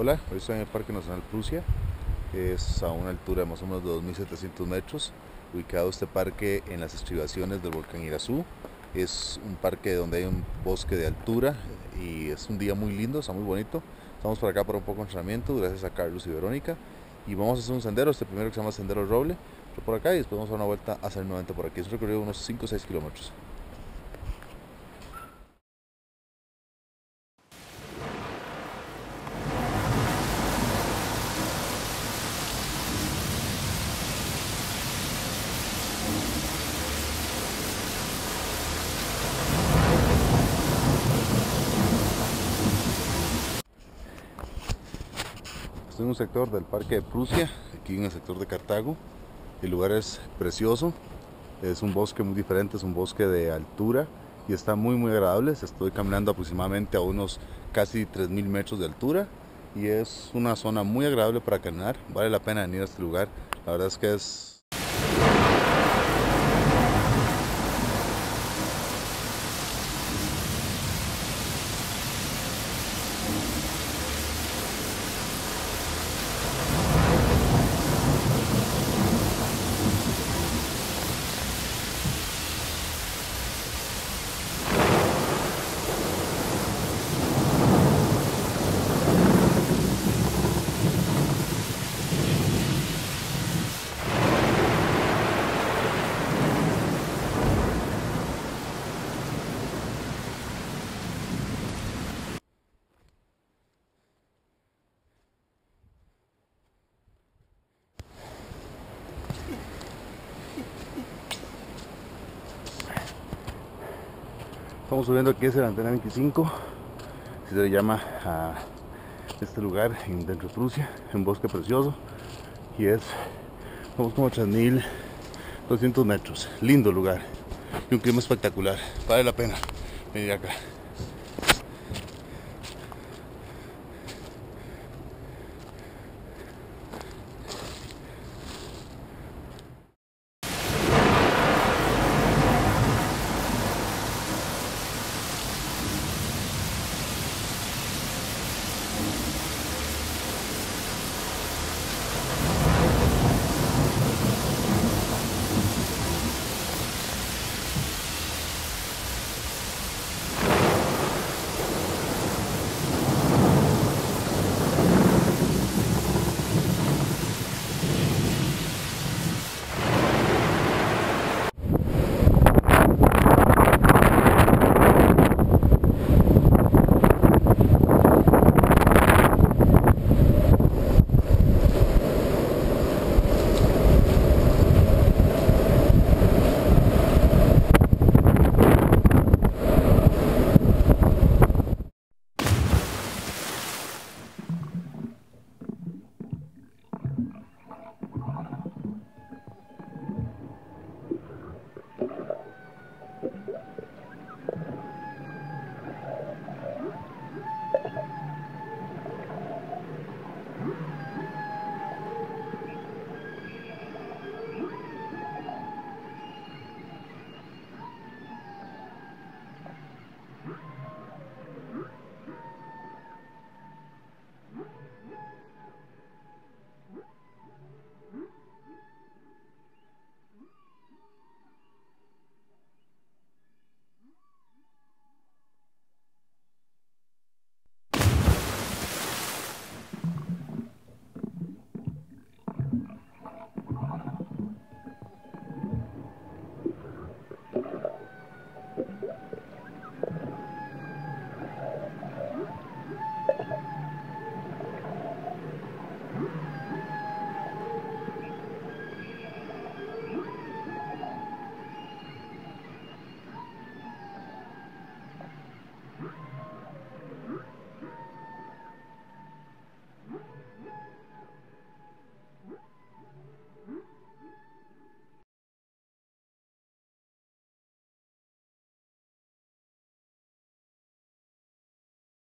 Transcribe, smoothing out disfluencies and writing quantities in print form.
Hola, hoy estoy en el Parque Nacional Prusia. Es a una altura de más o menos de 2700 metros, ubicado este parque en las estribaciones del volcán Irazú. Es un parque donde hay un bosque de altura y es un día muy lindo, está muy bonito. Estamos por acá para un poco de entrenamiento, gracias a Carlos y Verónica. Y vamos a hacer un sendero, este primero que se llama Sendero Roble, por acá, y después vamos a dar una vuelta a hacer nuevamente por aquí. Es un recorrido de unos 5 o 6 kilómetros. Estoy en un sector del Parque de Prusia, aquí en el sector de Cartago. El lugar es precioso, es un bosque muy diferente, es un bosque de altura y está muy agradable. Estoy caminando aproximadamente a unos casi 3000 metros de altura y es una zona muy agradable para caminar. Vale la pena venir a este lugar, la verdad es que es... Estamos subiendo aquí hacia la antena 25, así se le llama a este lugar dentro de Prusia, un bosque precioso, y somos como 3200 metros, lindo lugar y un clima espectacular, vale la pena venir acá.